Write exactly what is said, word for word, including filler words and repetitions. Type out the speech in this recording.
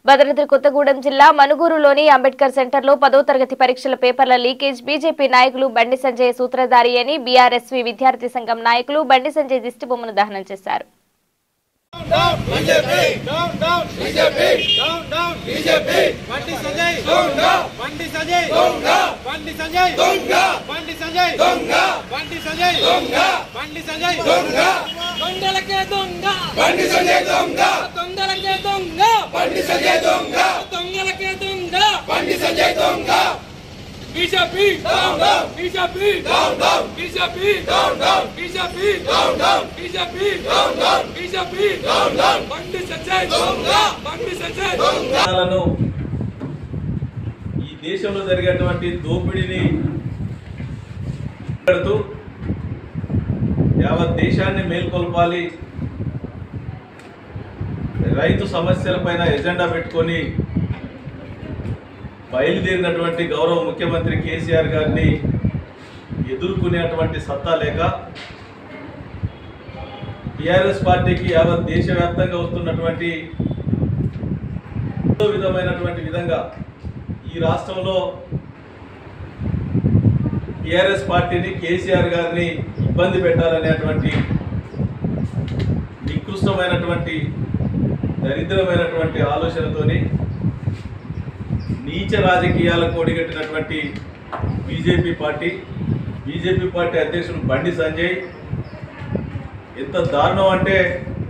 భద్రాద్రి కొత్తగూడెం జిల్లా మనుగూరులోని అంబేద్కర్ సెంటర్లో పదో తరగతి పరీక్షల పేపర్ల లీకేజ్ బీజేపీ నాయకులు బండి సంజయ్ సూత్రధారి అని బీఆర్ఎస్వి విద్యార్థి సంఘం నాయకులు బండి సంజయ్ దిష్టిబొమ్మను దహనం చేశారు. Down BJP down down BJP down down BJP Bandi Sanjay donga Bandi Sanjay donga Bandi Sanjay donga Bandi Sanjay donga Bandi Sanjay donga Bandi Sanjay donga donggalake donga Bandi Sanjay donga donggalake donga Bandi Sanjay donga donggalake donga Bandi Sanjay donga BJP down down BJP down down BJP down down BJP down down BJP down down BJP down down Bandi Sanjay donga Bandi Sanjay donga ఈ దేశంలో జరిగేటువంటి దోపిడీని పెడుతూ యావత్ దేశాన్ని మేల్కొల్పాలి, రైతు సమస్యలపైన agenda పెట్టుకొని బయలుదేరినటువంటి గౌరవ ముఖ్యమంత్రి కేసీఆర్ గారిని ఎదుర్కొనేటువంటి సత్తా లేక టీఆర్ఎస్ పార్టీకి యావత్ దేశవ్యాప్తంగా వస్తున్నటువంటి విధమైనటువంటి విధంగా ఈ రాష్ట్రంలో టీఆర్ఎస్ పార్టీని కేసీఆర్ గారిని ఇబ్బంది పెట్టాలనేటువంటి నికృష్టమైనటువంటి దరిద్రమైనటువంటి ఆలోచనతోని నీచ రాజకీయాలకు ఒడిగట్టినటువంటి బీజేపీ పార్టీ బీజేపీ పార్టీ అధ్యక్షుడు బండి సంజయ్ ఎంత దారుణం అంటే